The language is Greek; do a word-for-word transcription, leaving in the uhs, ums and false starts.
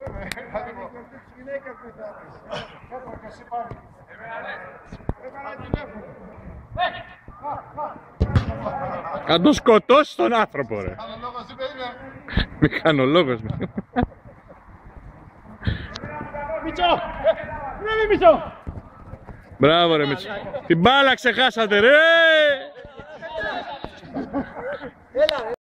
Αν το σκοτώσει τον άνθρωπο, ρε. Μηχανολόγος. Μίτσο! Ρε Μίτσο! Μπράβο ρε Μίτσο. Την μπάλα ξεχάσατε ρε.